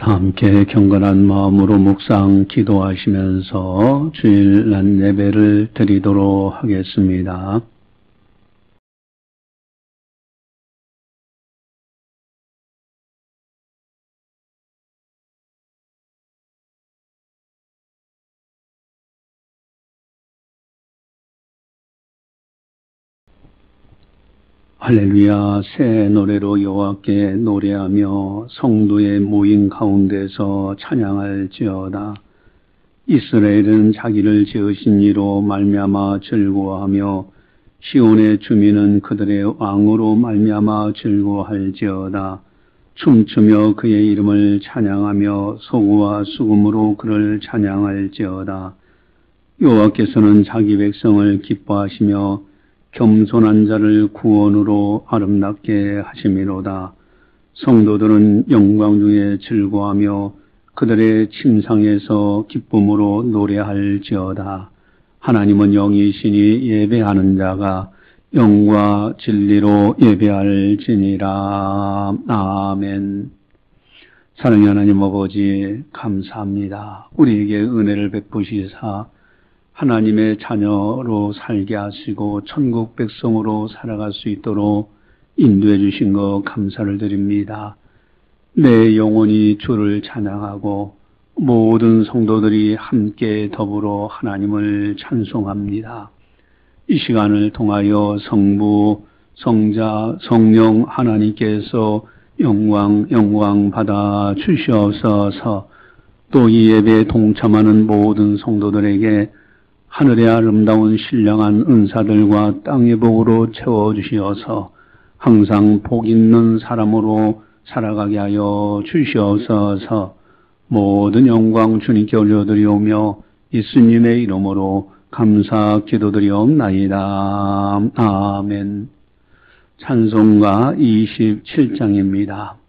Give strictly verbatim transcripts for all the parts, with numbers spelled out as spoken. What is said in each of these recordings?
함께 경건한 마음으로 묵상 기도하시면서 주일날 예배를 드리도록 하겠습니다. 할렐루야. 새 노래로 여호와께 노래하며 성도의 모임 가운데서 찬양할지어다. 이스라엘은 자기를 지으신 이로 말미암아 즐거워하며 시온의 주민은 그들의 왕으로 말미암아 즐거워할지어다. 춤추며 그의 이름을 찬양하며 소고와 수금으로 그를 찬양할지어다. 여호와께서는 자기 백성을 기뻐하시며 겸손한 자를 구원으로 아름답게 하심이로다. 성도들은 영광 중에 즐거워하며 그들의 침상에서 기쁨으로 노래할지어다. 하나님은 영이시니 예배하는 자가 영과 진리로 예배할지니라. 아멘. 사랑의 하나님 아버지, 감사합니다. 우리에게 은혜를 베푸시사 하나님의 자녀로 살게 하시고 천국 백성으로 살아갈 수 있도록 인도해 주신 것 감사를 드립니다. 내 영혼이 주를 찬양하고 모든 성도들이 함께 더불어 하나님을 찬송합니다. 이 시간을 통하여 성부, 성자, 성령 하나님께서 영광, 영광 받아 주시옵소서. 또 이 예배에 동참하는 모든 성도들에게 하늘의 아름다운 신령한 은사들과 땅의 복으로 채워주시어서 항상 복 있는 사람으로 살아가게 하여 주시옵소서. 모든 영광 주님께 올려드리오며 예수님의 이름으로 감사 기도드리옵나이다. 아멘. 찬송가 이십칠 장입니다.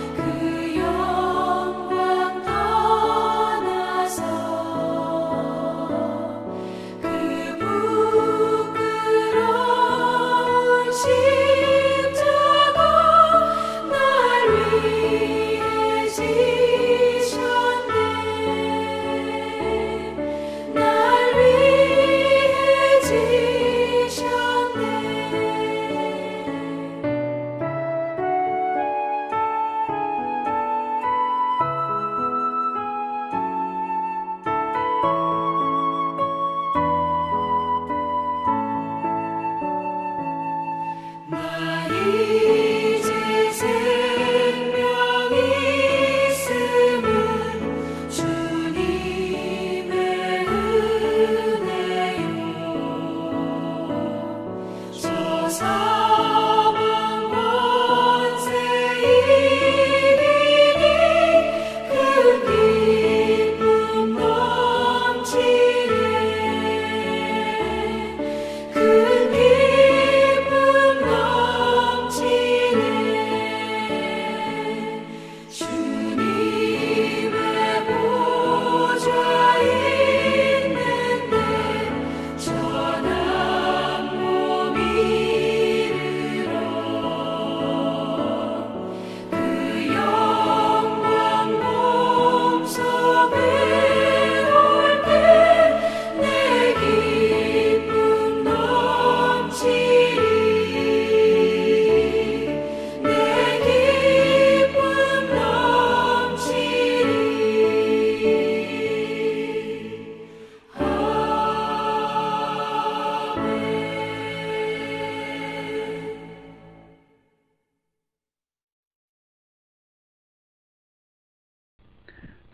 그 영광 떠나서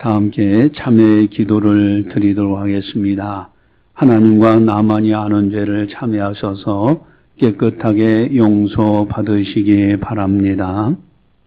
다 함께 참회의 기도를 드리도록 하겠습니다. 하나님과 나만이 아는 죄를 참회하셔서 깨끗하게 용서받으시기 바랍니다.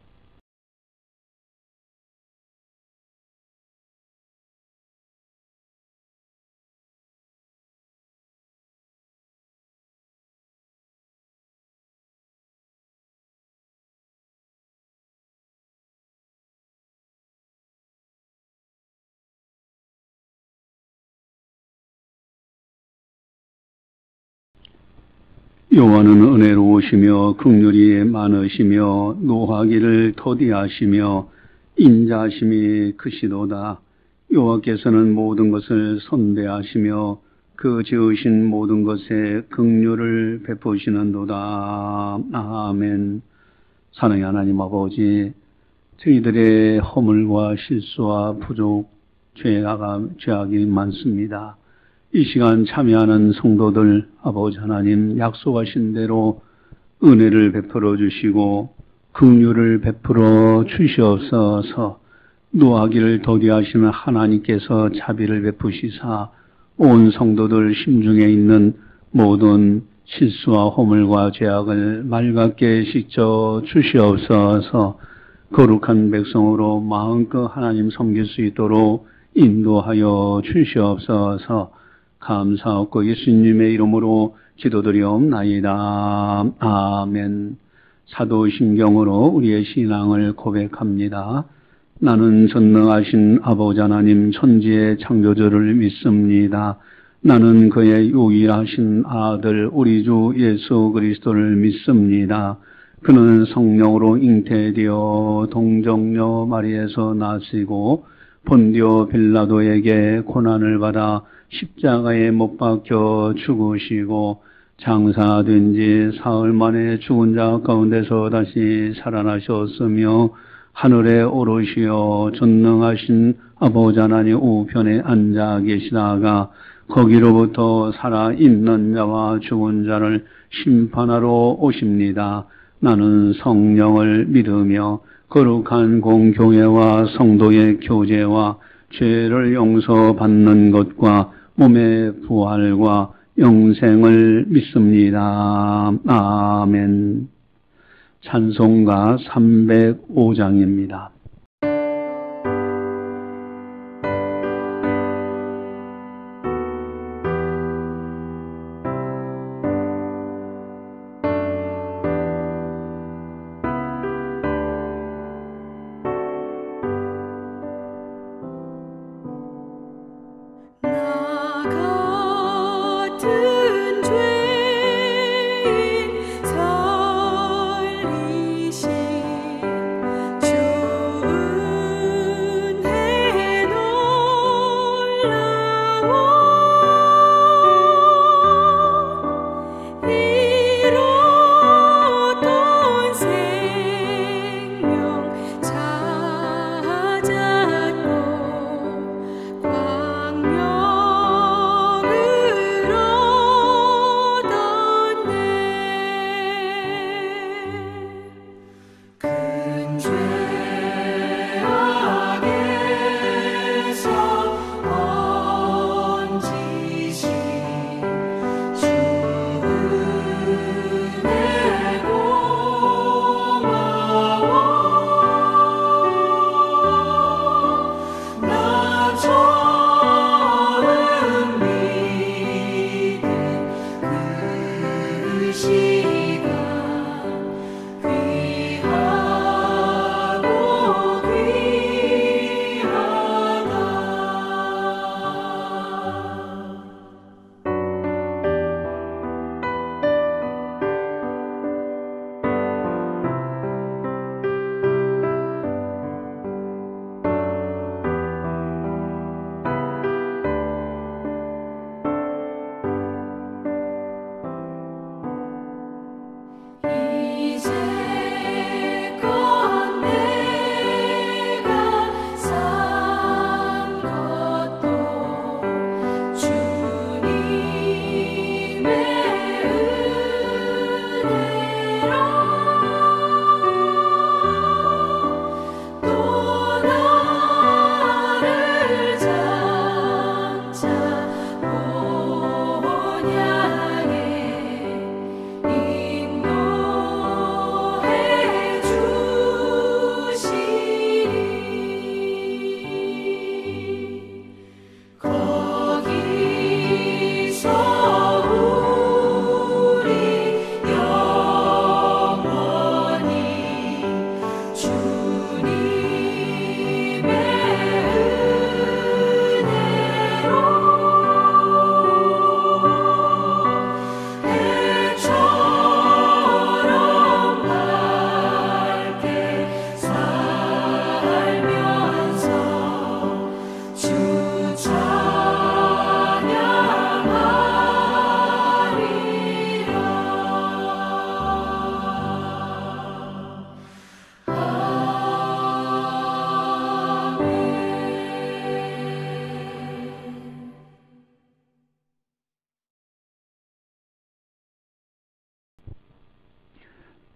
여호와는 은혜로우시며 긍휼이 많으시며 노하기를 더디하시며 인자하심이 크시도다. 여호와께서는 모든 것을 선대하시며 그 지으신 모든 것에 긍휼을 베푸시는도다. 아멘. 사랑의 하나님 아버지, 저희들의 허물과 실수와 부족, 죄가, 죄악이 많습니다. 이 시간 참여하는 성도들 아버지 하나님 약속하신 대로 은혜를 베풀어 주시고 긍휼을 베풀어 주시옵소서. 노하기를 더디하시는 하나님께서 자비를 베푸시사 온 성도들 심중에 있는 모든 실수와 허물과 죄악을 맑게 씻어 주시옵소서. 거룩한 백성으로 마음껏 하나님 섬길 수 있도록 인도하여 주시옵소서. 감사하고 예수님의 이름으로 기도드리옵나이다. 아멘. 사도신경으로 우리의 신앙을 고백합니다. 나는 전능하신 아버지 하나님 천지의 창조주를 믿습니다. 나는 그의 유일하신 아들 우리 주 예수 그리스도를 믿습니다. 그는 성령으로 잉태되어 동정녀 마리에서 나시고 본디오 빌라도에게 고난을 받아 십자가에 못 박혀 죽으시고 장사된 지 사흘 만에 죽은 자 가운데서 다시 살아나셨으며 하늘에 오르시어 전능하신 아버지 하나님 우편에 앉아 계시다가 거기로부터 살아있는 자와 죽은 자를 심판하러 오십니다. 나는 성령을 믿으며 거룩한 공교회와 성도의 교제와 죄를 용서받는 것과 몸의 부활과 영생을 믿습니다. 아멘. 찬송가 삼백오 장입니다. 살리신 주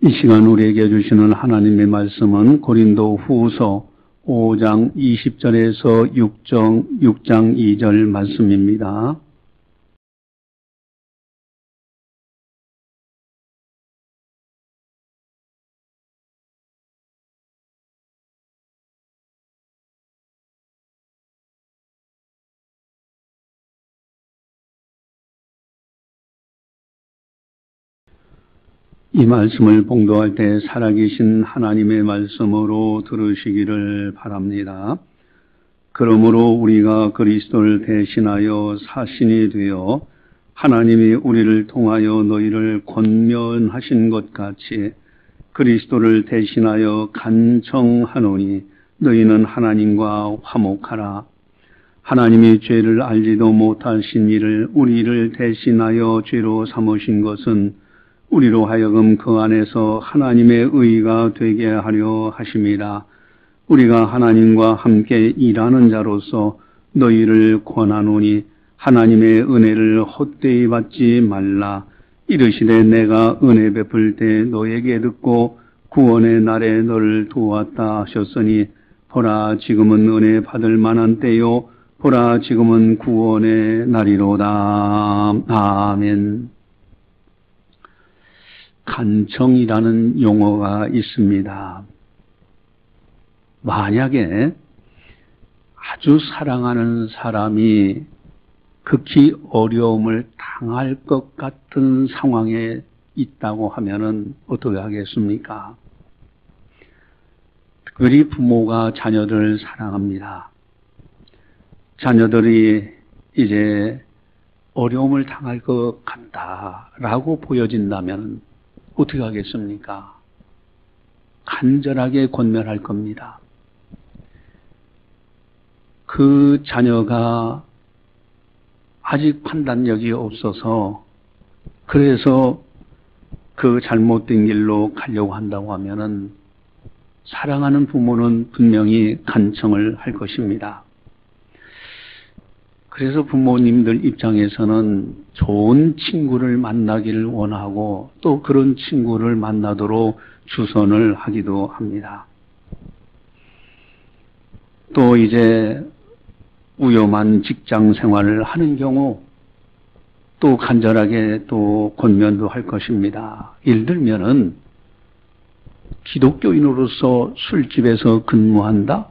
이 시간 우리에게 주시는 하나님의 말씀은 고린도 후서 오 장 이십 절에서 육 장, 육 장 이 절 말씀입니다. 이 말씀을 봉독할 때 살아계신 하나님의 말씀으로 들으시기를 바랍니다. 그러므로 우리가 그리스도를 대신하여 사신이 되어 하나님이 우리를 통하여 너희를 권면하신 것 같이 그리스도를 대신하여 간청하노니 너희는 하나님과 화목하라. 하나님이 죄를 알지도 못하신 이를 우리를 대신하여 죄로 삼으신 것은 우리로 하여금 그 안에서 하나님의 의가 되게 하려 하심이라. 우리가 하나님과 함께 일하는 자로서 너희를 권하노니 하나님의 은혜를 헛되이 받지 말라. 이르시되 내가 은혜 베풀 때 너에게 듣고 구원의 날에 너를 도왔다 하셨으니 보라 지금은 은혜 받을 만한 때요 보라 지금은 구원의 날이로다. 아멘. 간청이라는 용어가 있습니다. 만약에 아주 사랑하는 사람이 극히 어려움을 당할 것 같은 상황에 있다고 하면은 어떻게 하겠습니까? 특별히 부모가 자녀들을 사랑합니다. 자녀들이 이제 어려움을 당할 것 같다라고 보여진다면 어떻게 하겠습니까? 간절하게 권면할 겁니다. 그 자녀가 아직 판단력이 없어서 그래서 그 잘못된 길로 가려고 한다고 하면은 사랑하는 부모는 분명히 간청을 할 것입니다. 그래서 부모님들 입장에서는 좋은 친구를 만나기를 원하고 또 그런 친구를 만나도록 주선을 하기도 합니다. 또 이제 위험한 직장 생활을 하는 경우 또 간절하게 또 권면도 할 것입니다. 예를 들면은 기독교인으로서 술집에서 근무한다?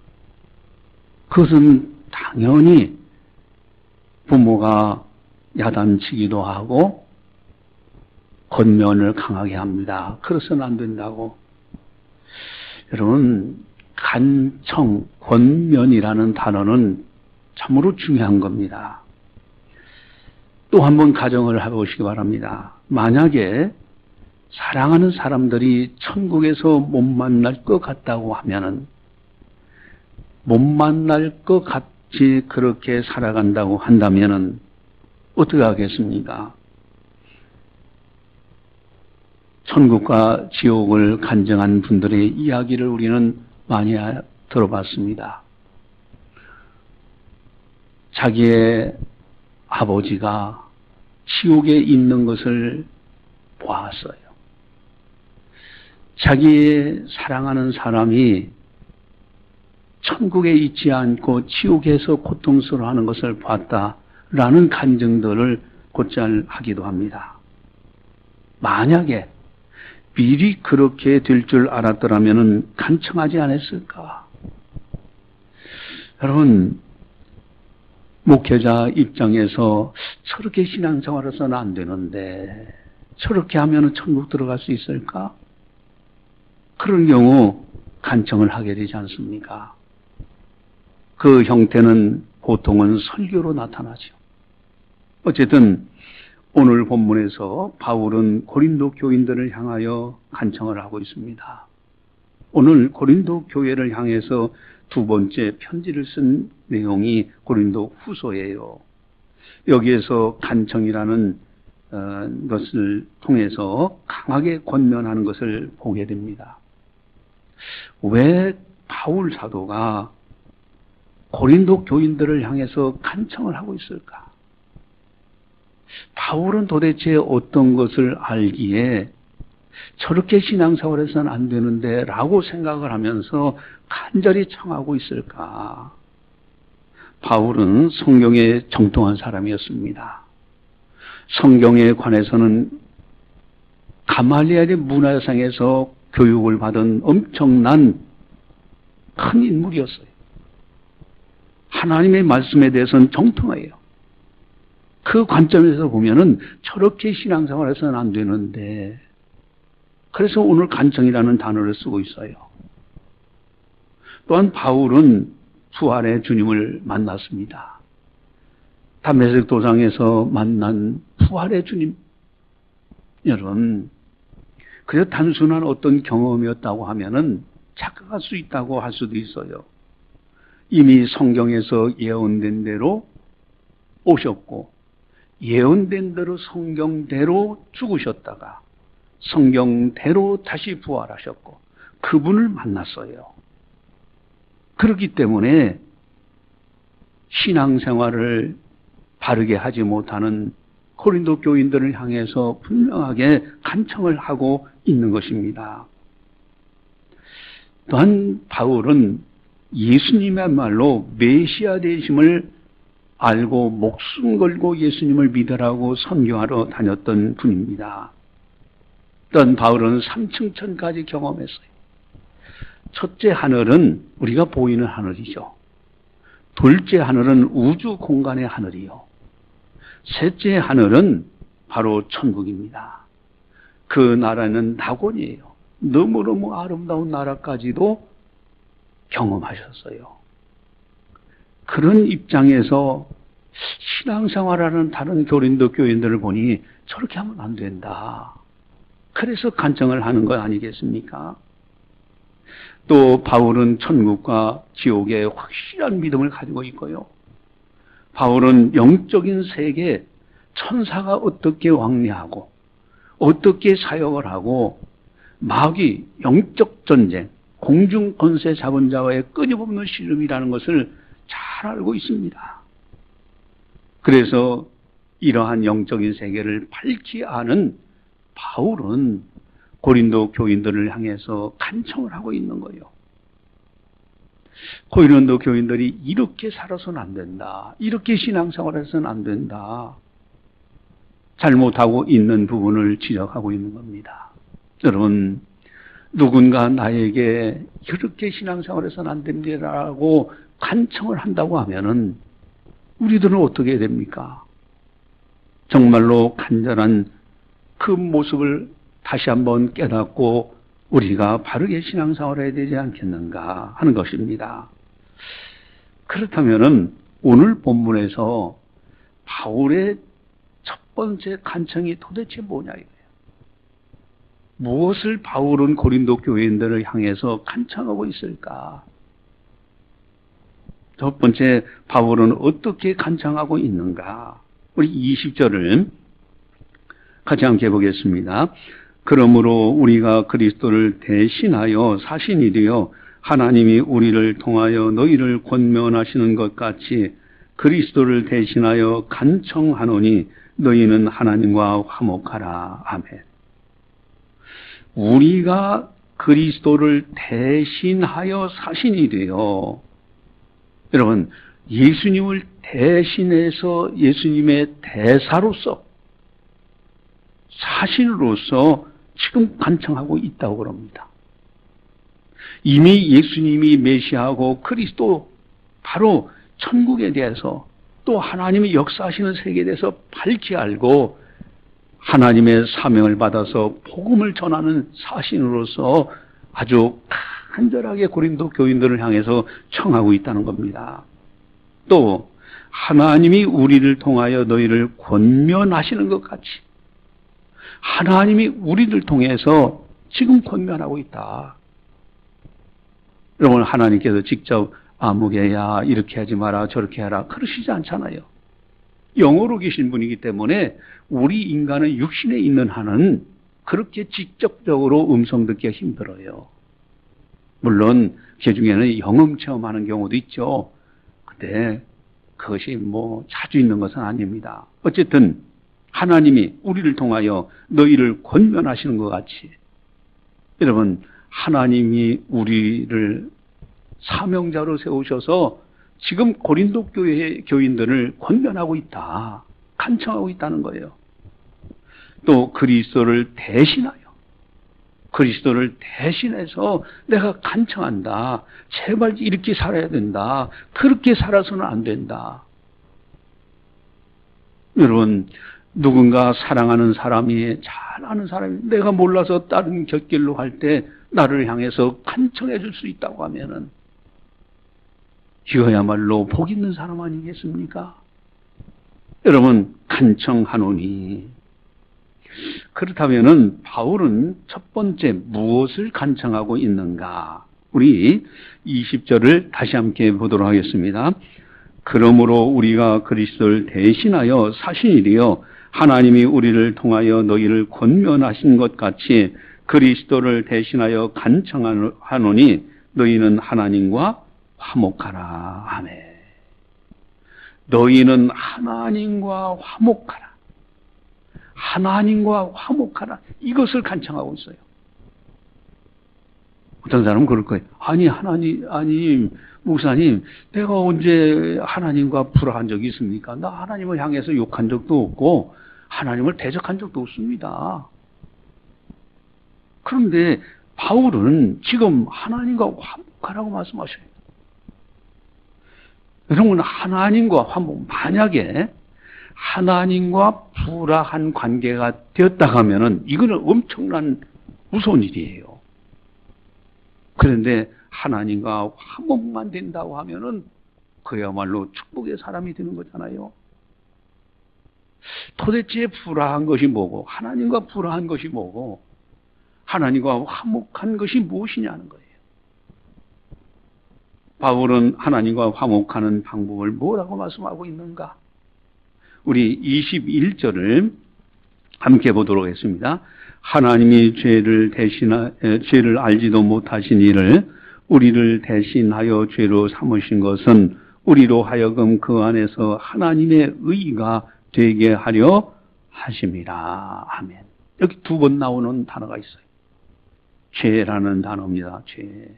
그것은 당연히 부모가 야단치기도 하고 권면을 강하게 합니다. 그래서는 안 된다고. 여러분, 간청, 권면이라는 단어는 참으로 중요한 겁니다. 또 한번 가정을 해보시기 바랍니다. 만약에 사랑하는 사람들이 천국에서 못 만날 것 같다고 하면은 못 만날 것 같 그렇게 살아간다고 한다면은 어떻게 하겠습니까? 천국과 지옥을 간증한 분들의 이야기를 우리는 많이 들어봤습니다. 자기의 아버지가 지옥에 있는 것을 보았어요. 자기의 사랑하는 사람이 천국에 있지 않고 지옥에서 고통스러워하는 것을 봤다라는 간증들을 곧잘 하기도 합니다. 만약에 미리 그렇게 될 줄 알았더라면 간청하지 않았을까? 여러분, 목회자 입장에서 저렇게 신앙생활을 해서는 안 되는데 저렇게 하면 천국 들어갈 수 있을까? 그런 경우 간청을 하게 되지 않습니까? 그 형태는 보통은 설교로 나타나죠. 어쨌든 오늘 본문에서 바울은 고린도 교인들을 향하여 간청을 하고 있습니다. 오늘 고린도 교회를 향해서 두 번째 편지를 쓴 내용이 고린도 후서예요. 여기에서 간청이라는 것을 통해서 강하게 권면하는 것을 보게 됩니다. 왜 바울 사도가 고린도 교인들을 향해서 간청을 하고 있을까? 바울은 도대체 어떤 것을 알기에 저렇게 신앙생활을 해서는 안 되는데 라고 생각을 하면서 간절히 청하고 있을까? 바울은 성경에 정통한 사람이었습니다. 성경에 관해서는 가말리엘의 문화상에서 교육을 받은 엄청난 큰 인물이었어요. 하나님의 말씀에 대해서는 정통해요. 그 관점에서 보면은 저렇게 신앙생활을 해서는 안 되는데, 그래서 오늘 간청이라는 단어를 쓰고 있어요. 또한 바울은 부활의 주님을 만났습니다. 담메색 도상에서 만난 부활의 주님. 여러분, 그저 단순한 어떤 경험이었다고 하면은 착각할 수 있다고 할 수도 있어요. 이미 성경에서 예언된 대로 오셨고, 예언된 대로 성경대로 죽으셨다가 성경대로 다시 부활하셨고, 그분을 만났어요. 그렇기 때문에 신앙생활을 바르게 하지 못하는 고린도 교인들을 향해서 분명하게 간청을 하고 있는 것입니다. 또한 바울은 예수님의말로 메시아 되심을 알고 목숨 걸고 예수님을 믿으라고 선교하러 다녔던 분입니다. 또한 바울은 삼층천까지 경험했어요. 첫째 하늘은 우리가 보이는 하늘이죠. 둘째 하늘은 우주 공간의 하늘이요. 셋째 하늘은 바로 천국입니다. 그 나라는 낙원이에요. 너무너무 아름다운 나라까지도 경험하셨어요. 그런 입장에서 신앙생활하는 다른 고린도 교인들을 보니 저렇게 하면 안 된다. 그래서 간청을 하는 것 아니겠습니까? 또 바울은 천국과 지옥에 확실한 믿음을 가지고 있고요. 바울은 영적인 세계, 천사가 어떻게 왕래하고 어떻게 사역을 하고 마귀, 영적 전쟁, 공중 권세 잡은 자와의 끊임없는 씨름이라는 것을 잘 알고 있습니다. 그래서 이러한 영적인 세계를 밝히 아는 바울은 고린도 교인들을 향해서 간청을 하고 있는 거예요. 고린도 교인들이 이렇게 살아서는 안 된다. 이렇게 신앙생활을 해서는 안 된다. 잘못하고 있는 부분을 지적하고 있는 겁니다. 여러분, 누군가 나에게 이렇게 신앙생활해서는 안 됩니다라고 간청을 한다고 하면은 우리들은 어떻게 해야 됩니까? 정말로 간절한 그 모습을 다시 한번 깨닫고 우리가 바르게 신앙생활을 해야 되지 않겠는가 하는 것입니다. 그렇다면은 오늘 본문에서 바울의 첫 번째 간청이 도대체 뭐냐 이거예요. 무엇을 바울은 고린도 교인들을 향해서 간청하고 있을까? 첫 번째, 바울은 어떻게 간청하고 있는가? 우리 이십 절을 같이 함께 보겠습니다. 그러므로 우리가 그리스도를 대신하여 사신이 되어 하나님이 우리를 통하여 너희를 권면하시는 것 같이 그리스도를 대신하여 간청하노니 너희는 하나님과 화목하라. 아멘. 우리가 그리스도를 대신하여 사신이 되어, 여러분, 예수님을 대신해서 예수님의 대사로서, 사신으로서 지금 간청하고 있다고 그럽니다. 이미 예수님이 메시아하고 그리스도, 바로 천국에 대해서 또 하나님의 역사하시는 세계에 대해서 밝히 알고 하나님의 사명을 받아서 복음을 전하는 사신으로서 아주 간절하게 고린도 교인들을 향해서 청하고 있다는 겁니다. 또 하나님이 우리를 통하여 너희를 권면하시는 것 같이 하나님이 우리를 통해서 지금 권면하고 있다. 여러분, 하나님께서 직접 아무개야 이렇게 하지 마라 저렇게 하라 그러시지 않잖아요. 영으로 계신 분이기 때문에 우리 인간은 육신에 있는 한은 그렇게 직접적으로 음성 듣기가 힘들어요. 물론 그 중에는 영음 체험하는 경우도 있죠. 근데 그것이 뭐 자주 있는 것은 아닙니다. 어쨌든 하나님이 우리를 통하여 너희를 권면하시는 것 같이 여러분, 하나님이 우리를 사명자로 세우셔서 지금 고린도 교회 교인들을 권면하고 있다, 간청하고 있다는 거예요. 또 그리스도를 대신하여, 그리스도를 대신해서 내가 간청한다. 제발 이렇게 살아야 된다. 그렇게 살아서는 안 된다. 여러분, 누군가 사랑하는 사람이, 잘 아는 사람이 내가 몰라서 다른 곁길로 갈 때 나를 향해서 간청해 줄 수 있다고 하면은 이거야말로 복 있는 사람 아니겠습니까? 여러분, 간청하노니. 그렇다면은 바울은 첫 번째 무엇을 간청하고 있는가? 우리 이십 절을 다시 함께 보도록 하겠습니다. 그러므로 우리가 그리스도를 대신하여 사신 일이요 하나님이 우리를 통하여 너희를 권면하신 것 같이 그리스도를 대신하여 간청하노니 너희는 하나님과 화목하라. 아멘. 너희는 하나님과 화목하라. 하나님과 화목하라. 이것을 간청하고 있어요. 어떤 사람은 그럴 거예요. 아니, 하나님, 아니, 목사님, 내가 언제 하나님과 불화한 적이 있습니까? 나 하나님을 향해서 욕한 적도 없고, 하나님을 대적한 적도 없습니다. 그런데 바울은 지금 하나님과 화목하라고 말씀하셔요. 여러분, 하나님과 화목, 만약에 하나님과 불화한 관계가 되었다 하면은 이거는 엄청난 무서운 일이에요. 그런데 하나님과 화목만 된다고 하면은 그야말로 축복의 사람이 되는 거잖아요. 도대체 불화한 것이 뭐고, 하나님과 불화한 것이 뭐고, 하나님과 화목한 것이 무엇이냐는 거예요. 바울은 하나님과 화목하는 방법을 뭐라고 말씀하고 있는가? 우리 이십일 절을 함께 보도록 하겠습니다. 하나님이 죄를 대신하, 죄를 알지도 못하신 이를 우리를 대신하여 죄로 삼으신 것은 우리로 하여금 그 안에서 하나님의 의가 되게 하려 하심이라. 아멘. 여기 두 번 나오는 단어가 있어요. 죄라는 단어입니다. 죄.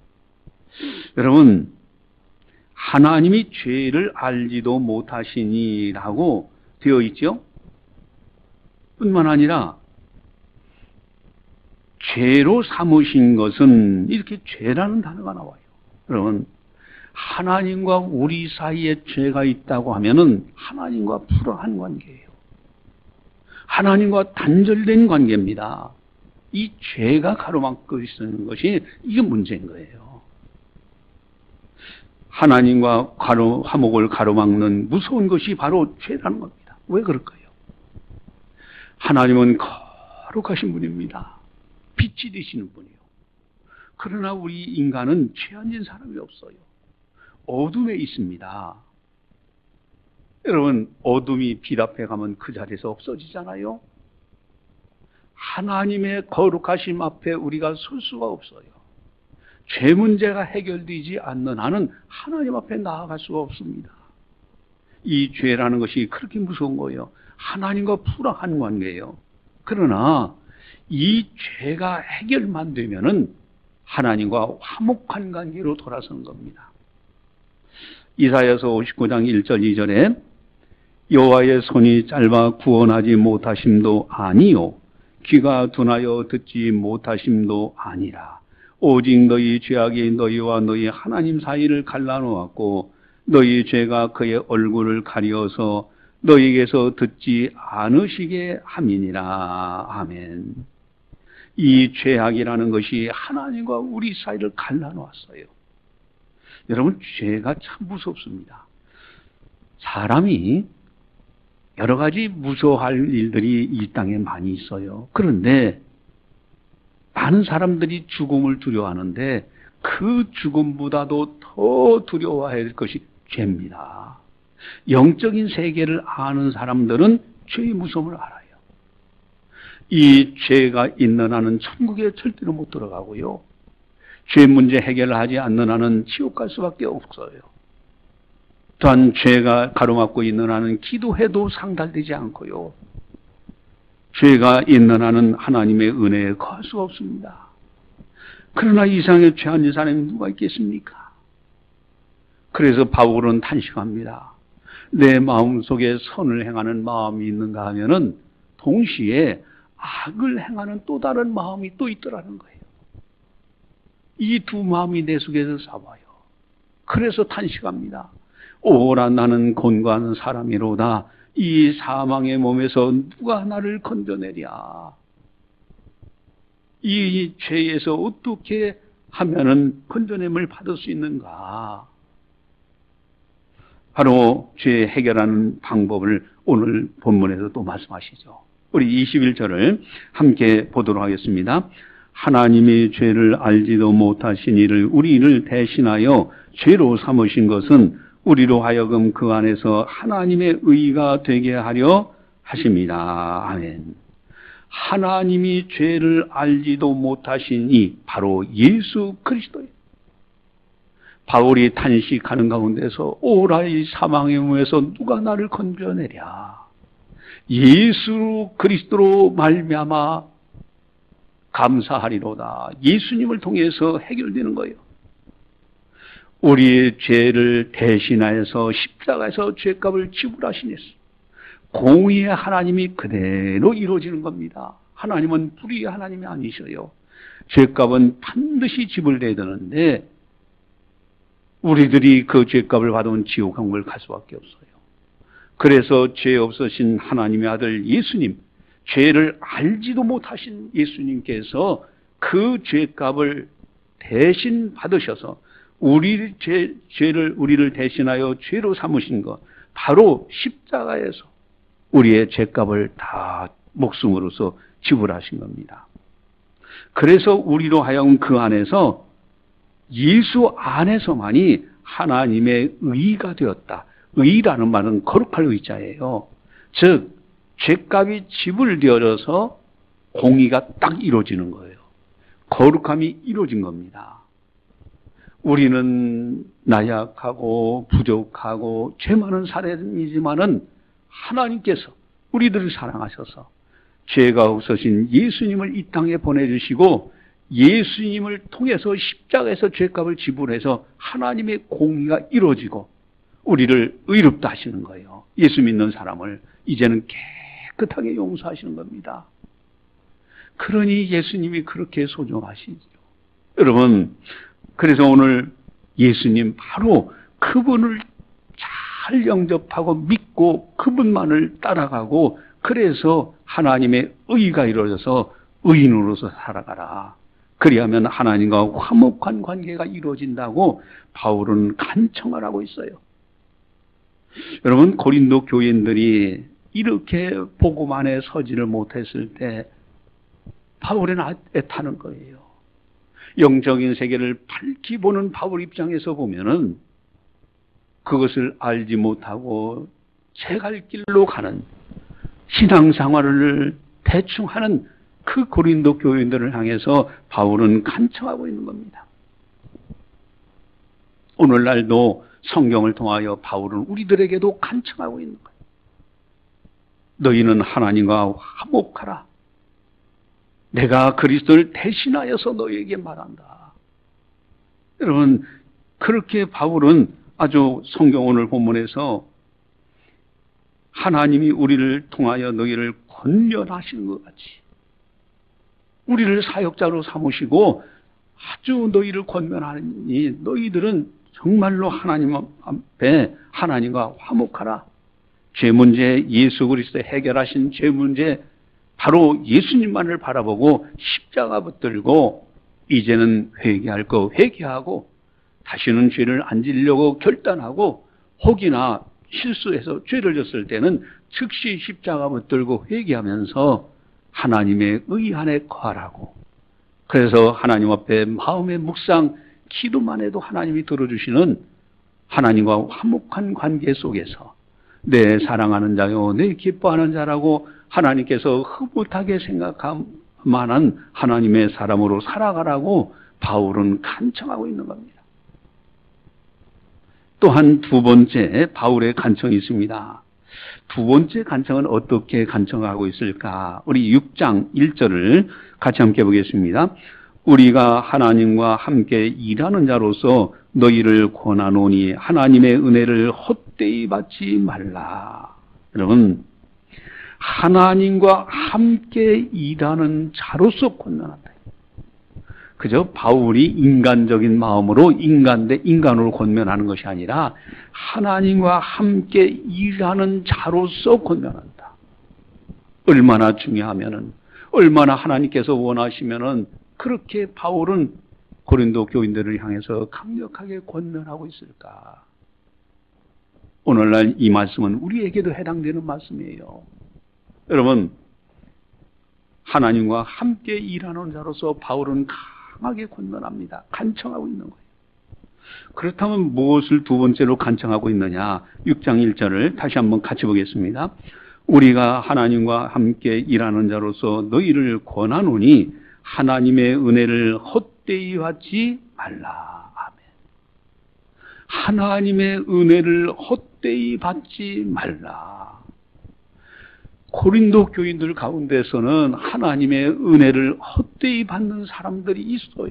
여러분, 하나님이 죄를 알지도 못하시니라고 되어 있죠? 뿐만 아니라 죄로 삼으신 것은 이렇게 죄라는 단어가 나와요. 여러분, 하나님과 우리 사이에 죄가 있다고 하면은 하나님과 불화한 관계예요. 하나님과 단절된 관계입니다. 이 죄가 가로막고 있는 것이 이게 문제인 거예요. 하나님과 가로, 화목을 가로막는 무서운 것이 바로 죄라는 겁니다. 왜 그럴까요? 하나님은 거룩하신 분입니다. 빛이 되시는 분이요. 그러나 우리 인간은 죄 안 진 사람이 없어요. 어둠에 있습니다. 여러분, 어둠이 빛 앞에 가면 그 자리에서 없어지잖아요. 하나님의 거룩하심 앞에 우리가 설 수가 없어요. 죄 문제가 해결되지 않는 한은 하나님 앞에 나아갈 수가 없습니다. 이 죄라는 것이 그렇게 무서운 거예요. 하나님과 불화한 관계예요. 그러나 이 죄가 해결만 되면은 하나님과 화목한 관계로 돌아서는 겁니다. 이사야서 오십구 장 일 절 이 절에 여호와의 손이 짧아 구원하지 못하심도 아니요 귀가 둔하여 듣지 못하심도 아니라 오직 너희 죄악이 너희와 너희 하나님 사이를 갈라놓았고 너희 죄가 그의 얼굴을 가려서 너희에게서 듣지 않으시게 함이니라. 아멘. 이 죄악이라는 것이 하나님과 우리 사이를 갈라놓았어요. 여러분, 죄가 참 무섭습니다. 사람이 여러 가지 무서워할 일들이 이 땅에 많이 있어요. 그런데 많은 사람들이 죽음을 두려워하는데 그 죽음보다도 더 두려워할 것이 죄입니다. 영적인 세계를 아는 사람들은 죄의 무서움을 알아요. 이 죄가 있는 한은 천국에 절대로 못 들어가고요. 죄 문제 해결을 하지 않는 한은 지옥 갈 수밖에 없어요. 또한 죄가 가로막고 있는 한은 기도해도 상달되지 않고요. 죄가 있는 한은 하나님의 은혜에 거할 수가 없습니다. 그러나 이상에 죄한 사람이 누가 있겠습니까? 그래서 바울은 탄식합니다. 내 마음속에 선을 행하는 마음이 있는가 하면은 동시에 악을 행하는 또 다른 마음이 또 있더라는 거예요. 이 두 마음이 내 속에서 싸워요. 그래서 탄식합니다. 오라 나는 곤고한 사람이로다. 이 사망의 몸에서 누가 나를 건져내랴. 이 죄에서 어떻게 하면은 건져냄을 받을 수 있는가? 바로 죄 해결하는 방법을 오늘 본문에서 또 말씀하시죠. 우리 이십일 절을 함께 보도록 하겠습니다. 하나님이 죄를 알지도 못하신 이를 우리를 대신하여 죄로 삼으신 것은 우리로 하여금 그 안에서 하나님의 의가 되게 하려 하십니다. 아멘. 하나님이 죄를 알지도 못하신 이 바로 예수 그리스도예요. 바울이 탄식하는 가운데서 오라 이 사망의 몸에서 누가 나를 건져내랴. 예수 그리스도로 말미암아 감사하리로다. 예수님을 통해서 해결되는 거예요. 우리의 죄를 대신하여서 십자가에서 죄값을 지불하신 예수. 공의의 하나님이 그대로 이루어지는 겁니다. 하나님은 불의의 하나님이 아니셔요. 죄값은 반드시 지불돼야 되는데 우리들이 그 죄값을 받으면 지옥 강물 갈 수밖에 없어요. 그래서 죄 없으신 하나님의 아들 예수님, 죄를 알지도 못하신 예수님께서 그 죄값을 대신 받으셔서 우리 죄, 죄를 우리를 대신하여 죄로 삼으신 것, 바로 십자가에서 우리의 죄값을 다 목숨으로서 지불하신 겁니다. 그래서 우리로 하여금 그 안에서 예수 안에서만이 하나님의 의가 되었다. 의라는 말은 거룩할 의자예요. 즉 죄값이 지불되어져서 공의가 딱 이루어지는 거예요. 거룩함이 이루어진 겁니다. 우리는 나약하고 부족하고 죄 많은 사람이지만은 하나님께서 우리들을 사랑하셔서 죄가 없으신 예수님을 이 땅에 보내주시고 예수님을 통해서 십자가에서 죄값을 지불해서 하나님의 공의가 이루어지고 우리를 의롭다 하시는 거예요. 예수 믿는 사람을 이제는 깨끗하게 용서하시는 겁니다. 그러니 예수님이 그렇게 소중하시죠. 여러분, 그래서 오늘 예수님 바로 그분을 잘 영접하고 믿고 그분만을 따라가고 그래서 하나님의 의가 이루어져서 의인으로서 살아가라. 그리하면 하나님과 화목한 관계가 이루어진다고 바울은 간청을 하고 있어요. 여러분, 고린도 교인들이 이렇게 복음 안에 서지를 못했을 때 바울은 애타는 거예요. 영적인 세계를 밝히 보는 바울 입장에서 보면은 그것을 알지 못하고 제 갈 길로 가는 신앙생활을 대충 하는 그 고린도 교인들을 향해서 바울은 간청하고 있는 겁니다. 오늘날도 성경을 통하여 바울은 우리들에게도 간청하고 있는 거예요. 너희는 하나님과 화목하라. 내가 그리스도를 대신하여서 너희에게 말한다. 여러분, 그렇게 바울은 아주 성경 오늘 본문에서 하나님이 우리를 통하여 너희를 권면하시는 것 같이 우리를 사역자로 삼으시고 아주 너희를 권면하니 너희들은 정말로 하나님 앞에 하나님과 화목하라. 죄 문제, 예수 그리스도 해결하신 죄 문제, 바로 예수님만을 바라보고 십자가 붙들고 이제는 회개할 거 회개하고 다시는 죄를 안 지려고 결단하고 혹이나 실수해서 죄를 졌을 때는 즉시 십자가 붙들고 회개하면서 하나님의 의 안에 거하라고. 그래서 하나님 앞에 마음의 묵상, 기도만 해도 하나님이 들어주시는 하나님과 화목한 관계 속에서 내 사랑하는 자요, 내 기뻐하는 자라고 하나님께서 흐뭇하게 생각할 만한 하나님의 사람으로 살아가라고 바울은 간청하고 있는 겁니다. 또한 두 번째 바울의 간청이 있습니다. 두 번째 간청은 어떻게 간청하고 있을까? 우리 육 장 일 절을 같이 함께 보겠습니다. 우리가 하나님과 함께 일하는 자로서 너희를 권하노니 하나님의 은혜를 헛되이 받지 말라. 여러분, 하나님과 함께 일하는 자로서 권면한다. 그저 바울이 인간적인 마음으로 인간 대 인간으로 권면하는 것이 아니라 하나님과 함께 일하는 자로서 권면한다. 얼마나 중요하면은, 얼마나 하나님께서 원하시면은 그렇게 바울은 고린도 교인들을 향해서 강력하게 권면하고 있을까? 오늘날 이 말씀은 우리에게도 해당되는 말씀이에요. 여러분, 하나님과 함께 일하는 자로서 바울은 강하게 권면합니다. 간청하고 있는 거예요. 그렇다면 무엇을 두 번째로 간청하고 있느냐? 육 장 일 절을 다시 한번 같이 보겠습니다. 우리가 하나님과 함께 일하는 자로서 너희를 권하노니 하나님의 은혜를 헛되이 받지 말라. 아멘. 하나님의 은혜를 헛되이 받지 말라. 고린도 교인들 가운데서는 하나님의 은혜를 헛되이 받는 사람들이 있어요.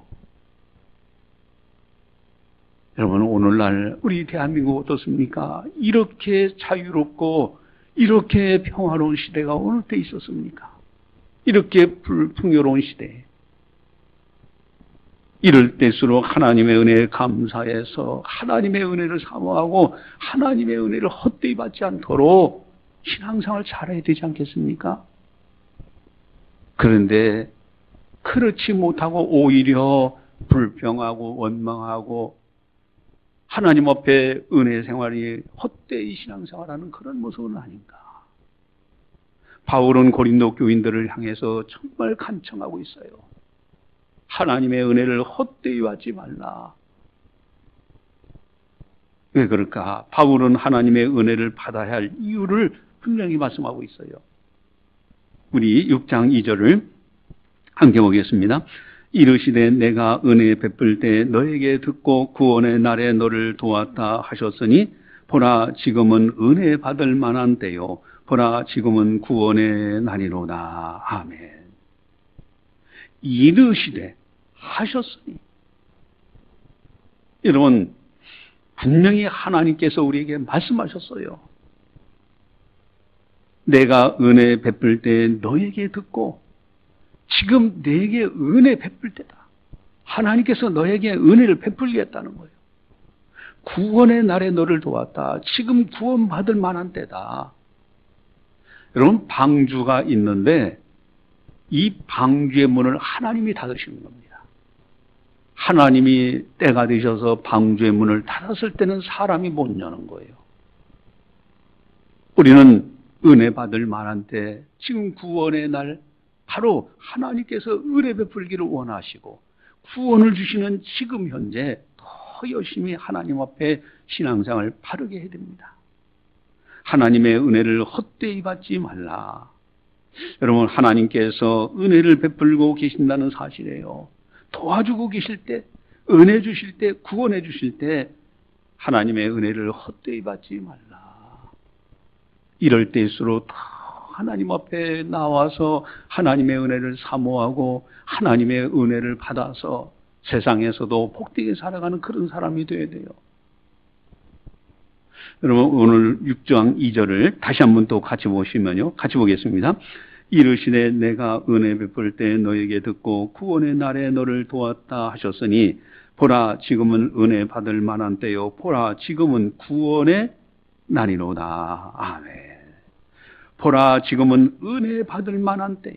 여러분, 오늘날 우리 대한민국 어떻습니까? 이렇게 자유롭고 이렇게 평화로운 시대가 어느 때 있었습니까? 이렇게 풍요로운 시대에 이럴 때일수록 하나님의 은혜에 감사해서 하나님의 은혜를 사모하고 하나님의 은혜를 헛되이 받지 않도록 신앙생활 잘해야 되지 않겠습니까? 그런데 그렇지 못하고 오히려 불평하고 원망하고 하나님 앞에 은혜 생활이 헛되이 신앙생활하는 그런 모습은 아닌가. 바울은 고린도 교인들을 향해서 정말 간청하고 있어요. 하나님의 은혜를 헛되이 받지 말라. 왜 그럴까? 바울은 하나님의 은혜를 받아야 할 이유를 분명히 말씀하고 있어요. 우리 육 장 이 절을 함께 보겠습니다. 이르시되 내가 은혜 베풀 때 너에게 듣고 구원의 날에 너를 도왔다 하셨으니 보라 지금은 은혜 받을 만한 때요 보라 지금은 구원의 날이로다. 아멘. 이르시되 하셨으니, 여러분, 분명히 하나님께서 우리에게 말씀하셨어요. 내가 은혜 베풀 때 너에게 듣고 지금 너에게 은혜 베풀 때다. 하나님께서 너에게 은혜를 베풀겠다는 거예요. 구원의 날에 너를 도왔다. 지금 구원받을 만한 때다. 여러분, 방주가 있는데 이 방주의 문을 하나님이 닫으시는 겁니다. 하나님이 때가 되셔서 방주의 문을 닫았을 때는 사람이 못 여는 거예요. 우리는 은혜 받을 만한 때, 지금 구원의 날, 바로 하나님께서 은혜 베풀기를 원하시고 구원을 주시는 지금 현재 더 열심히 하나님 앞에 신앙생활을 바르게 해야 됩니다. 하나님의 은혜를 헛되이 받지 말라. 여러분, 하나님께서 은혜를 베풀고 계신다는 사실이에요. 도와주고 계실 때, 은혜 주실 때, 구원해 주실 때 하나님의 은혜를 헛되이 받지 말라. 이럴 때일수록 더 하나님 앞에 나와서 하나님의 은혜를 사모하고 하나님의 은혜를 받아서 세상에서도 복되게 살아가는 그런 사람이 되어야 돼요. 여러분, 오늘 육 장 이 절을 다시 한번 또 같이 보시면요. 같이 보겠습니다. 이르시되 내가 은혜 베풀 때 너에게 듣고 구원의 날에 너를 도왔다 하셨으니 보라 지금은 은혜 받을 만한 때요 보라 지금은 구원의 날이로다. 아멘. 보라 지금은 은혜 받을 만한 때요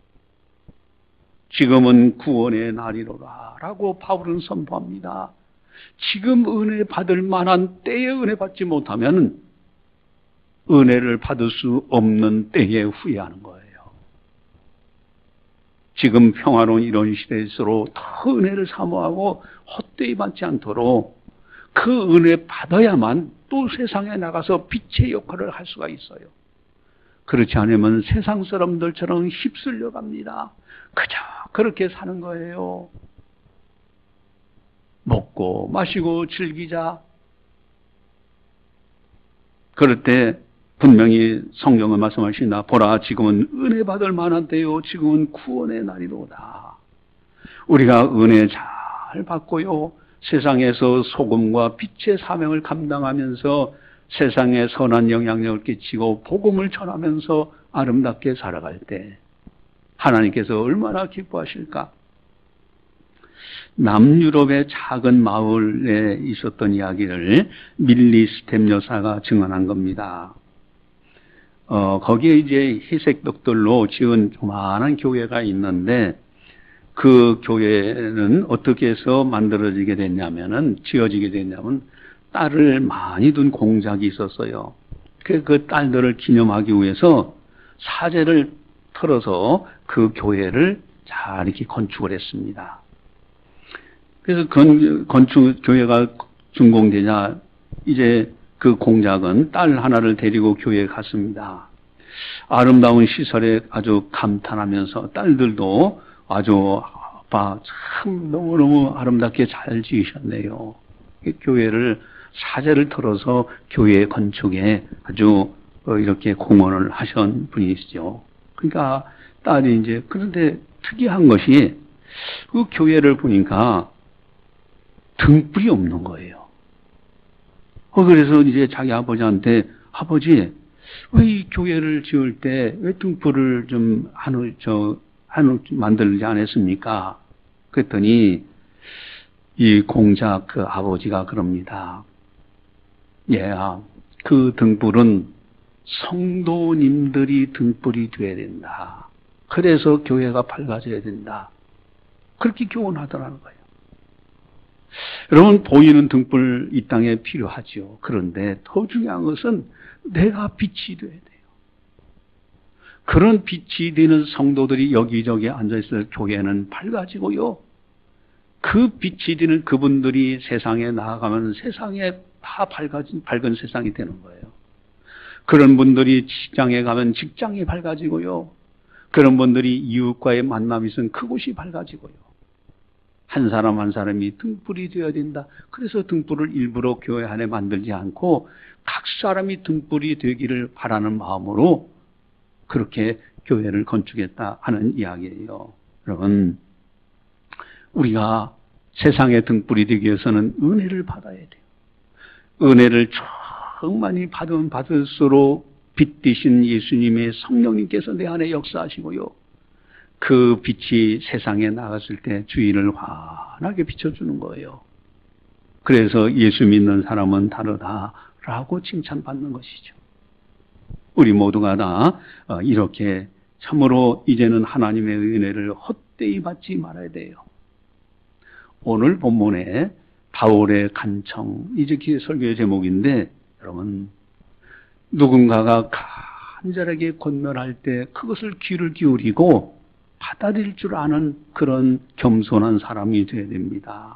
지금은 구원의 날이로라 라고 바울은 선포합니다. 지금 은혜 받을 만한 때에 은혜 받지 못하면 은혜를 받을 수 없는 때에 후회하는 거예요. 지금 평화로운 이런 시대일수록 더 은혜를 사모하고 헛되이 받지 않도록 그 은혜 받아야만 또 세상에 나가서 빛의 역할을 할 수가 있어요. 그렇지 않으면 세상 사람들처럼 휩쓸려 갑니다. 그저 그렇게 사는 거예요. 먹고 마시고 즐기자. 그럴 때 분명히 성경은 말씀하신다. 보라 지금은 은혜 받을 만한 때요 지금은 구원의 날이로다. 우리가 은혜 잘 받고요. 세상에서 소금과 빛의 사명을 감당하면서 세상에 선한 영향력을 끼치고 복음을 전하면서 아름답게 살아갈 때 하나님께서 얼마나 기뻐하실까? 남유럽의 작은 마을에 있었던 이야기를 밀리 스텝 여사가 증언한 겁니다. 어, 거기에 이제 회색 벽돌로 지은 조만한 교회가 있는데 그 교회는 어떻게 해서 만들어지게 됐냐면은, 지어지게 됐냐면, 딸을 많이 둔 공작이 있었어요. 그, 그 딸들을 기념하기 위해서 사제를 털어서 그 교회를 잘 이렇게 건축을 했습니다. 그래서 건, 건축, 교회가 준공되자 이제 그 공작은 딸 하나를 데리고 교회에 갔습니다. 아름다운 시설에 아주 감탄하면서 딸들도 아주 아빠 참 너무너무 아름답게 잘 지으셨네요. 교회를 사제를 털어서 교회 건축에 아주 이렇게 공헌을 하신 분이시죠. 그러니까 딸이 이제, 그런데 특이한 것이 그 교회를 보니까 등불이 없는 거예요. 그래서 이제 자기 아버지한테, 아버지 왜 이 교회를 지을 때 왜 등불을 좀 한, 저, 한, 만들지 않았습니까? 그랬더니 이 공작 그 아버지가 그럽니다. 얘야, 그 등불은 성도님들이 등불이 되어야 된다. 그래서 교회가 밝아져야 된다. 그렇게 교훈하더라는 거예요. 여러분, 보이는 등불 이 땅에 필요하죠. 그런데 더 중요한 것은 내가 빛이 되어야 돼요. 그런 빛이 되는 성도들이 여기저기 앉아있을 교회는 밝아지고요. 그 빛이 되는 그분들이 세상에 나아가면 세상에 다 밝아진, 밝은 세상이 되는 거예요. 그런 분들이 직장에 가면 직장이 밝아지고요. 그런 분들이 이웃과의 만남이 있으면 그곳이 밝아지고요. 한 사람 한 사람이 등불이 되어야 된다. 그래서 등불을 일부러 교회 안에 만들지 않고 각 사람이 등불이 되기를 바라는 마음으로 그렇게 교회를 건축했다 하는 이야기예요. 여러분, 우리가 세상의 등불이 되기 위해서는 은혜를 받아야 돼요. 은혜를 충만히 받으면 받을수록 빛 되신 예수님의 성령님께서 내 안에 역사하시고요. 그 빛이 세상에 나갔을 때 주위를 환하게 비춰주는 거예요. 그래서 예수 믿는 사람은 다르다라고 칭찬받는 것이죠. 우리 모두가 다 이렇게 참으로 이제는 하나님의 은혜를 헛되이 받지 말아야 돼요. 오늘 본문에 바울의 간청, 이렇게 설교의 제목인데, 여러분, 누군가가 간절하게 권면할 때 그것을 귀를 기울이고 받아들일 줄 아는 그런 겸손한 사람이 되어야 됩니다.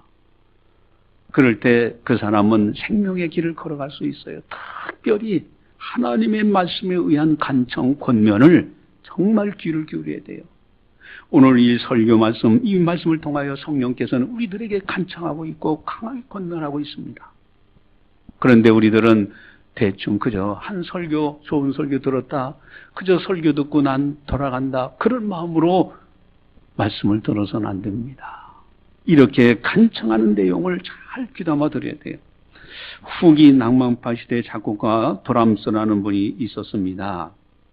그럴 때 그 사람은 생명의 길을 걸어갈 수 있어요. 특별히 하나님의 말씀에 의한 간청, 권면을 정말 귀를 기울여야 돼요. 오늘 이 설교 말씀, 이 말씀을 통하여 성령께서는 우리들에게 간청하고 있고 강하게 권면하고 있습니다. 그런데 우리들은 대충 그저 한 설교, 좋은 설교 들었다, 그저 설교 듣고 난 돌아간다, 그런 마음으로 말씀을 들어서는 안 됩니다. 이렇게 간청하는 내용을 잘 귀담아 들어야 돼요. 후기 낭만파 시대 작곡가 브람스라는 분이 있었습니다.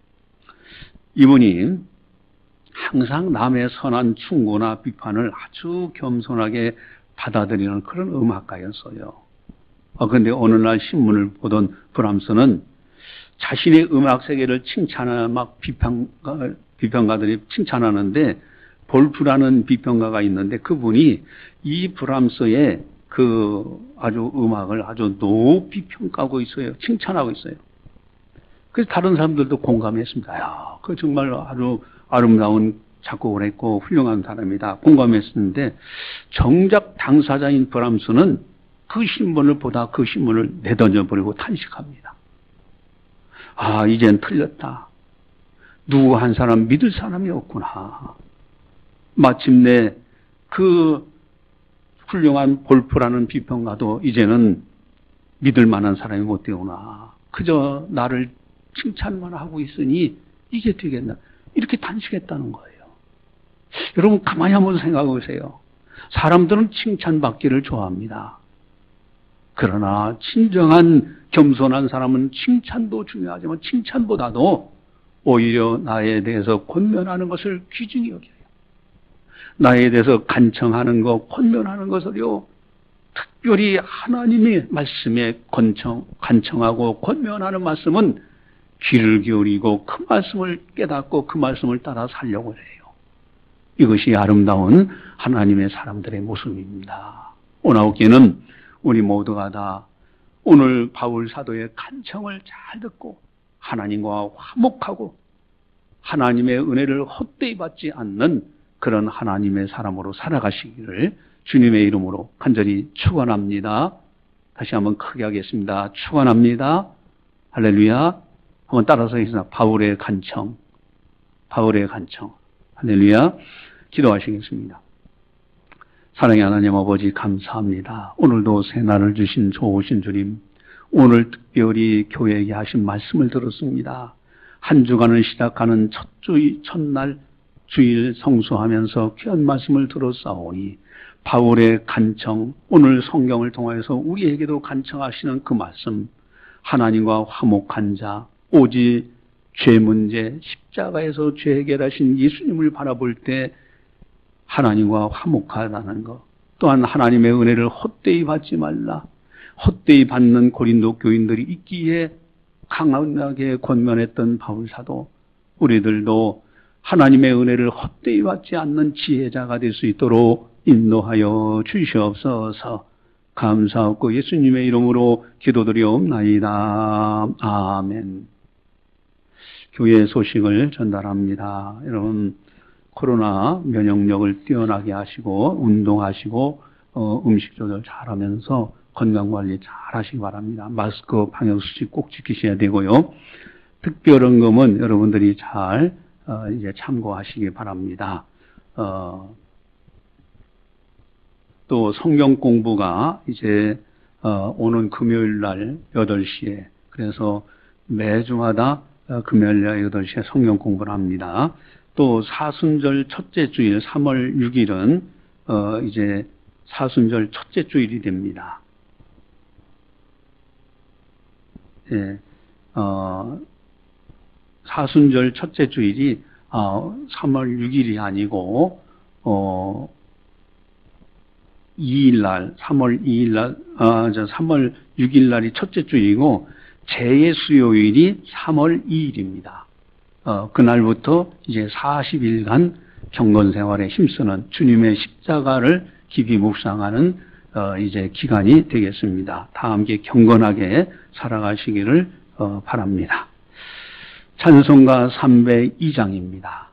이분이 항상 남의 선한 충고나 비판을 아주 겸손하게 받아들이는 그런 음악가였어요. 어, 근데 어느 날 신문을 보던 브람스는 자신의 음악 세계를 칭찬하는 막 비평가, 비평가들이 칭찬하는데, 볼프라는 비평가가 있는데 그분이 이 브람스의 그 아주 음악을 아주 높이 평가하고 있어요. 칭찬하고 있어요. 그래서 다른 사람들도 공감했습니다. 야, 그 정말 아주 아름다운 작곡을 했고 훌륭한 사람이다. 공감했었는데, 정작 당사자인 브람스는 그 신문을 보다 그 신문을 내던져버리고 탄식합니다. 아, 이젠 틀렸다. 누구 한 사람 믿을 사람이 없구나. 마침내 그 훌륭한 볼프라는 비평가도 이제는 믿을 만한 사람이 못 되구나. 그저 나를 칭찬만 하고 있으니 이게 되겠나. 이렇게 탄식했다는 거예요. 여러분 가만히 한번 생각해 보세요. 사람들은 칭찬받기를 좋아합니다. 그러나 진정한 겸손한 사람은 칭찬도 중요하지만 칭찬보다도 오히려 나에 대해서 권면하는 것을 귀중히 여겨요. 나에 대해서 간청하는 것, 권면하는 것을요, 특별히 하나님의 말씀에 권청, 간청하고 권면하는 말씀은 귀를 기울이고 그 말씀을 깨닫고 그 말씀을 따라 살려고 해요. 이것이 아름다운 하나님의 사람들의 모습입니다. 오나우께는 우리 모두가 다 오늘 바울 사도의 간청을 잘 듣고 하나님과 화목하고 하나님의 은혜를 헛되이 받지 않는 그런 하나님의 사람으로 살아가시기를 주님의 이름으로 간절히 축원합니다. 다시 한번 크게 하겠습니다. 축원합니다. 할렐루야. 한번 따라서 하겠습니다. 바울의 간청, 바울의 간청. 할렐루야. 기도하시겠습니다. 사랑의 하나님 아버지 감사합니다. 오늘도 새날을 주신 좋으신 주님, 오늘 특별히 교회에게 하신 말씀을 들었습니다. 한 주간을 시작하는 첫 주일, 첫날 주일 성수하면서 귀한 말씀을 들었사오니 바울의 간청, 오늘 성경을 통해서 우리에게도 간청하시는 그 말씀, 하나님과 화목한 자, 오직 죄 문제, 십자가에서 죄 해결하신 예수님을 바라볼 때 하나님과 화목하다는 것, 또한 하나님의 은혜를 헛되이 받지 말라, 헛되이 받는 고린도 교인들이 있기에 강하게 권면했던 바울 사도, 우리들도 하나님의 은혜를 헛되이 받지 않는 지혜자가 될 수 있도록 인도하여 주시옵소서. 감사하고 예수님의 이름으로 기도드리옵나이다. 아멘. 교회 소식을 전달합니다. 여러분, 코로나 면역력을 뛰어나게 하시고 운동하시고 어, 음식 조절 잘하면서 건강관리 잘 하시기 바랍니다. 마스크 방역수칙 꼭 지키셔야 되고요. 특별헌금은 여러분들이 잘 어, 이제 참고하시기 바랍니다. 어, 또 성경 공부가 이제 어, 오는 금요일 날 여덟 시에, 그래서 매주마다 어, 금요일 날 여덟 시에 성경 공부를 합니다. 또 사순절 첫째 주일 삼월 육일은 어, 이제 사순절 첫째 주일이 됩니다. 예, 어, 사순절 첫째 주일이 어, 삼월 육일이 아니고 어, 이일 날, 삼월 이일 날, 아, 저 삼월 육일 날이 첫째 주이고 제의 수요일이 삼월 이일입니다. 어, 그날부터 이제 사십 일간 경건 생활에 힘쓰는 주님의 십자가를 깊이 묵상하는 어, 이제 기간이 되겠습니다. 다 함께 경건하게 살아가시기를 어, 바랍니다. 찬송가 삼백이 장입니다.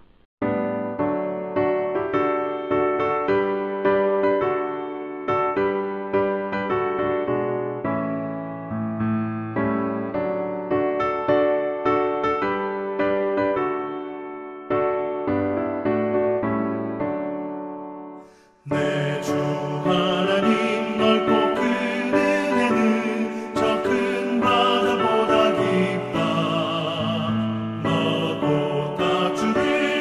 너보다 주를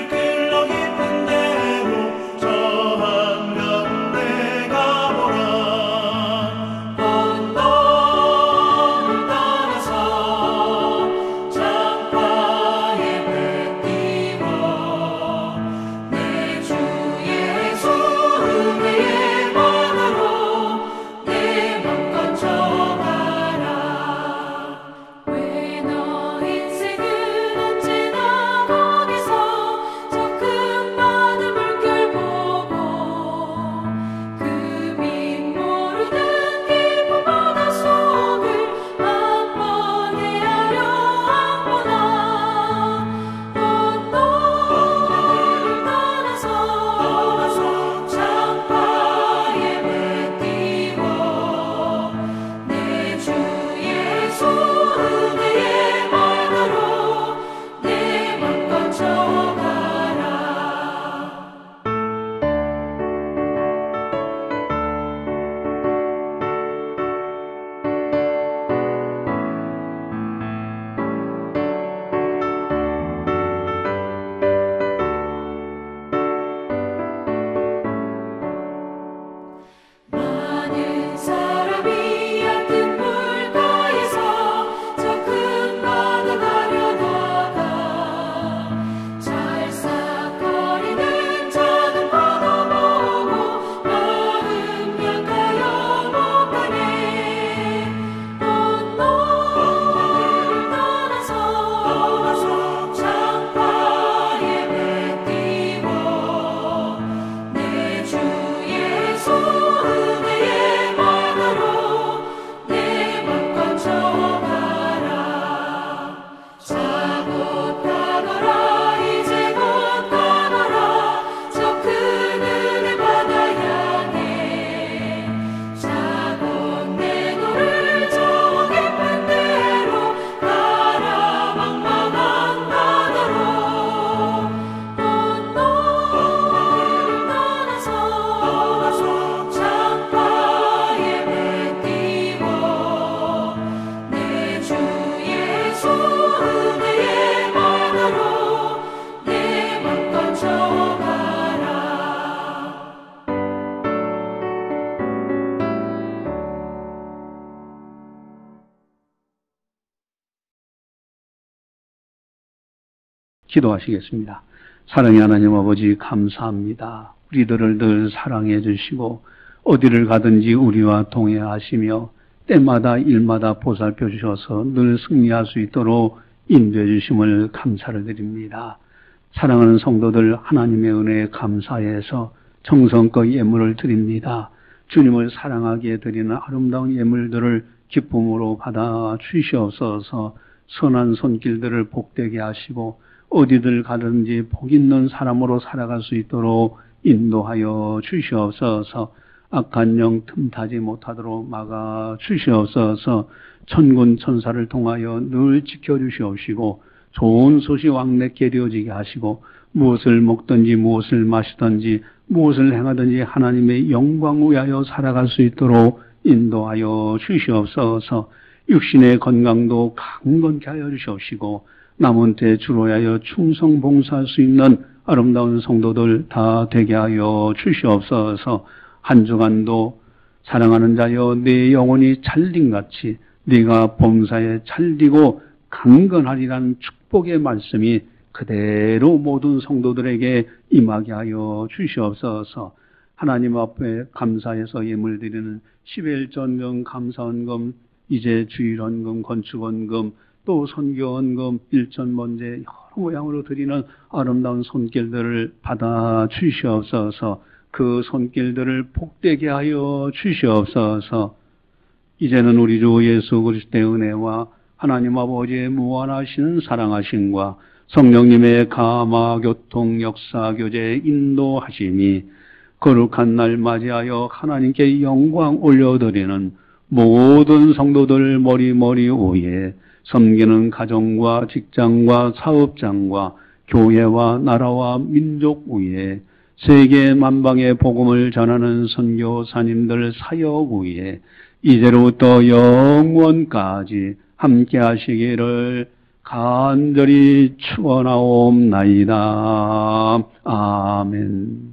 기도하시겠습니다. 사랑의 하나님 아버지 감사합니다. 우리들을 늘 사랑해 주시고 어디를 가든지 우리와 동행하시며 때마다 일마다 보살펴 주셔서 늘 승리할 수 있도록 인도해 주심을 감사를 드립니다. 사랑하는 성도들 하나님의 은혜에 감사해서 정성껏 예물을 드립니다. 주님을 사랑하기에 드리는 아름다운 예물들을 기쁨으로 받아 주시옵소서. 선한 손길들을 복되게 하시고 어디들 가든지 복 있는 사람으로 살아갈 수 있도록 인도하여 주시옵소서. 악한 영 틈타지 못하도록 막아 주시옵소서. 천군 천사를 통하여 늘 지켜주시옵시고 좋은 소식 왕래케 되어지게 하시고 무엇을 먹든지 무엇을 마시든지 무엇을 행하든지 하나님의 영광 위하여 살아갈 수 있도록 인도하여 주시옵소서. 육신의 건강도 강건케 하여 주시옵시고 남은 때 주로 하여 충성 봉사할 수 있는 아름다운 성도들 다 되게 하여 주시옵소서. 한 주간도 사랑하는 자여 내 영혼이 찰림같이 네가 범사에 찰리고 강건하리라는 축복의 말씀이 그대로 모든 성도들에게 임하게 하여 주시옵소서. 하나님 앞에 감사해서 예물 드리는 십일전경 감사헌금, 이제 주일헌금, 건축헌금, 또 선교헌금, 일천번제 여러 모양으로 드리는 아름다운 손길들을 받아 주시옵소서. 그 손길들을 복되게 하여 주시옵소서. 이제는 우리 주 예수 그리스도의 은혜와 하나님 아버지의 무한하신 사랑하심과 성령님의 감화, 교통, 역사, 교제, 인도하심이 거룩한 날 맞이하여 하나님께 영광 올려드리는 모든 성도들 머리머리 위에 섬기는 가정과 직장과 사업장과 교회와 나라와 민족 위에 세계 만방의 복음을 전하는 선교사님들 사역 위에 이제로부터 영원까지 함께 하시기를 간절히 축원하옵나이다. 아멘.